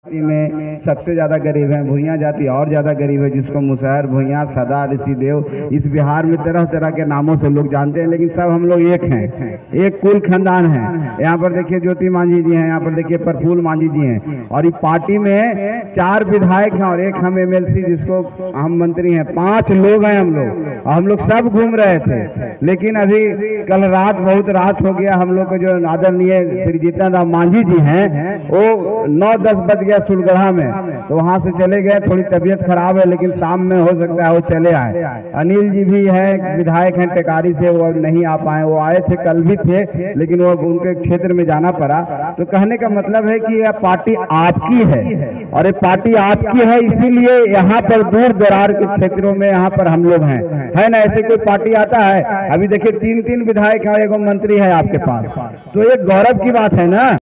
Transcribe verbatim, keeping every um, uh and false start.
में सबसे ज्यादा गरीब है, भुइयां जाति और ज्यादा गरीब है, जिसको मुसहर, भुइयां, सदा, ऋषिदेव, इस बिहार में तरह तरह के नामों से लोग जानते हैं, लेकिन सब हम लोग एक हैं, एक कुल खानदान है। यहाँ पर देखिए ज्योति मांझी जी हैं, यहाँ पर देखिए प्रफुल्ल मांझी जी हैं, और इस पार्टी में चार विधायक हैं और एक हम एमएलसी जिसको हम मंत्री हैं, पांच लोग हैं हम लोग, और हम लोग सब घूम रहे थे। लेकिन अभी कल रात बहुत रात हो गया, हम लोग को जो आदरणीय श्री जीतन राम मांझी जी हैं वो नौ दस बज गया सुरगढ़ा में, तो वहां से चले गए। थोड़ी तबीयत खराब है, लेकिन शाम में हो सकता है वो चले आए। अनिल जी भी है, विधायक हैं टेकारी से, वो नहीं आ पाए, वो आए थे कल भी थे, लेकिन वो उनके क्षेत्र में जाना पड़ा। तो कहने का मतलब है कि यह पार्टी आपकी है, और ये पार्टी आपकी है, इसीलिए यहाँ पर दूर दरार के क्षेत्रों में यहाँ पर हम लोग हैं, है ना। ऐसे कोई पार्टी आता है, अभी देखिए तीन तीन विधायक हैं, एगो मंत्री है आपके पास, तो एक गौरव की बात है ना।